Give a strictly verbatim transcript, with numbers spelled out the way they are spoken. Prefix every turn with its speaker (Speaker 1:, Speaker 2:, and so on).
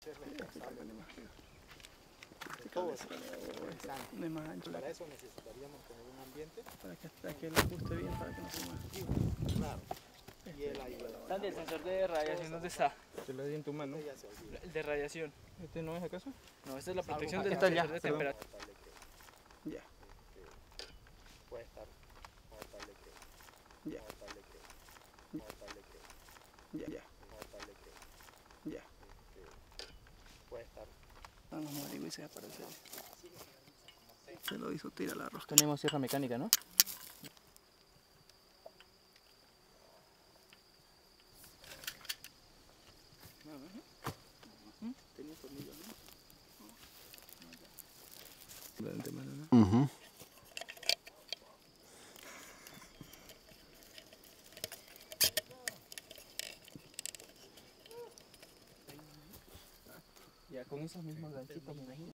Speaker 1: Todo eso. No hay más ancho.
Speaker 2: Para eso necesitaríamos tener un ambiente.
Speaker 1: Para que hasta que lo ajuste bien, para que no se mueva.
Speaker 2: Claro. Y el ahí.
Speaker 3: Sandy, el sensor de radiación, ¿dónde está?
Speaker 2: Te lo di en tu mano.
Speaker 3: El de radiación.
Speaker 2: ¿Este no es acaso?
Speaker 3: No, esta es la protección del
Speaker 1: Está ya,
Speaker 3: sensor de
Speaker 1: perdón.
Speaker 3: temperatura.
Speaker 1: Ya.
Speaker 2: Puede estar. Notable que.
Speaker 1: Ya.
Speaker 2: Notable que. Notable que.
Speaker 1: Ya, ya,
Speaker 2: Notable que.
Speaker 1: ya.
Speaker 2: Puede estar.
Speaker 1: Vamos a morir y se aparece. Se lo hizo tirar la rosca.
Speaker 3: Tenemos sierra mecánica, ¿no?
Speaker 1: Tenía tornillos, ¿no? De antemano, ¿no?
Speaker 4: Uh-huh.
Speaker 3: Ya con esos mismos ganchitos, me imagino.